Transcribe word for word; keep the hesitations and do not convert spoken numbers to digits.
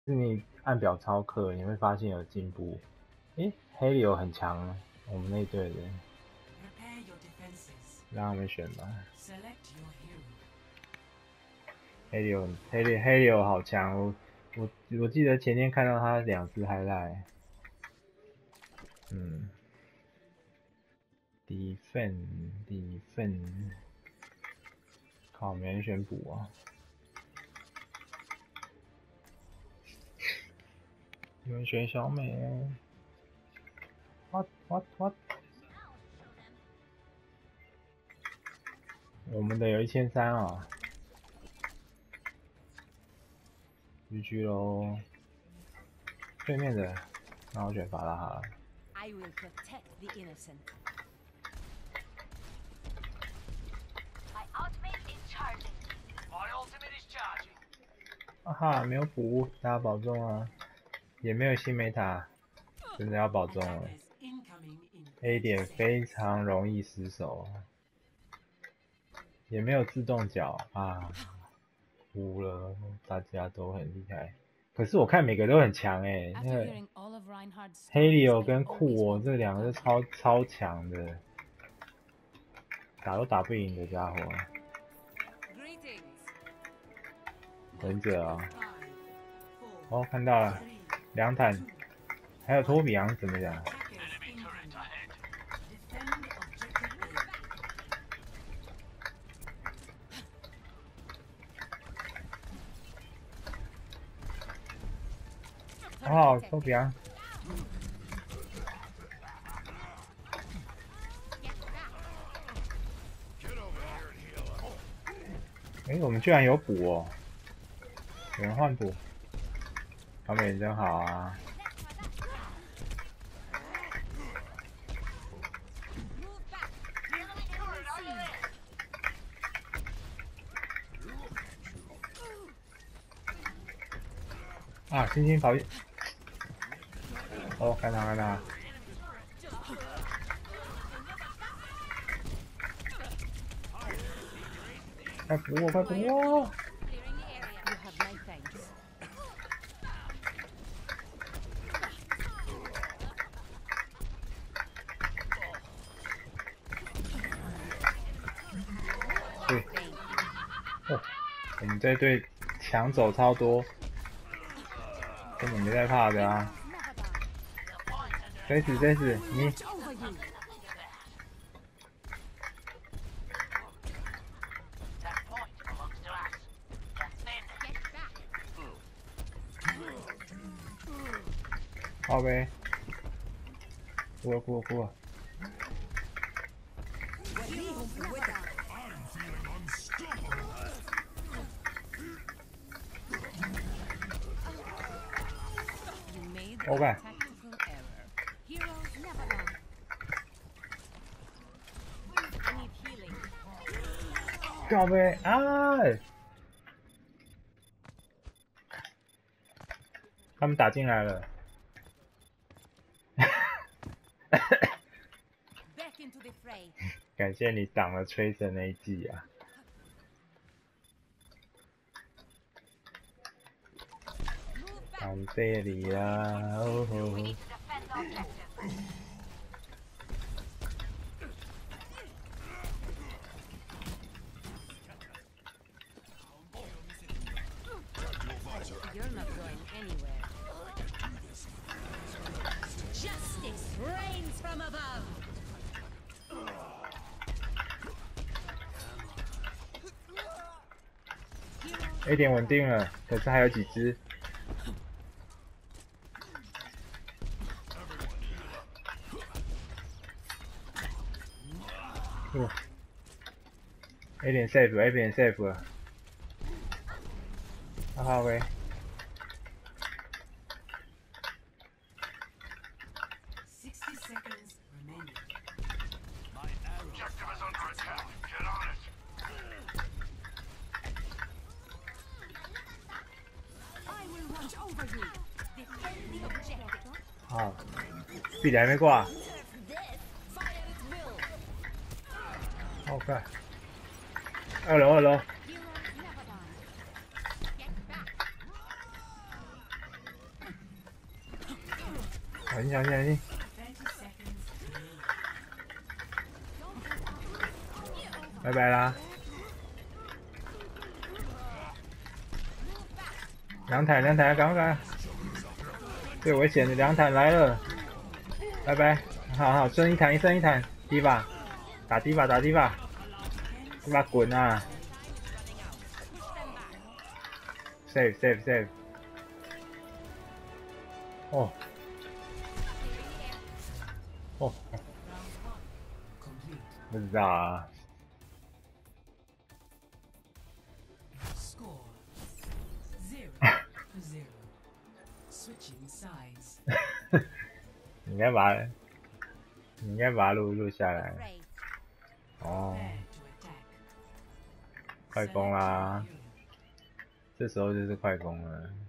是你按表操课，你会发现有进步。诶，黑柳很强，我们那队的，让他们选吧。黑柳，黑柳，黑柳好强！我我我记得前天看到他两次 highlight。嗯，defend，defend，靠，没人选补啊！有人选小美 ，what what what？我们的有一千三啊，G G 喽。对面的，那我选法拉哈。 I will protect the innocent. My ultimate is charging. My ultimate is charging. 哈哈，没有补，大家保重啊！也没有新梅塔，真的要保重了。A 点非常容易失手，也没有自动脚啊，输了，大家都很厉害。可是我看每个都很强诶、欸，那个黑里欧跟库我这两个是超超强的，打都打不赢的家伙。忍者啊！哦，看到了，两坦，还有托比昂怎么讲？哦，托比昂。哎，我们居然有补哦！有人换补，小美人真好啊！啊，星星跑！哦，看他看他！快补我，快补我！对，哦，我们这队抢走超多，根本没在怕的啊！谁死谁死，你！好呗，哭了哭了哭了！我干！靠呗，哎！他们打进来了。感谢你挡了吹神那一季啊！感谢你啊！哦吼！A 点稳定了，可是还有几只。哦 ，A 点 safe，A 点 safe 了。哈哈喂。好，必还没挂。好快！二楼，二楼。 小心小心小心！拜拜啦！两坦两坦，赶快！最危险的两坦来了！拜拜！好好，剩一坦剩一坦，低吧，打低吧打低吧，低吧滚啊 ！save save save！ 哦哦，不知道啊。你应该把，你应该把它录录下来。哦，快攻啦！这时候就是快攻了。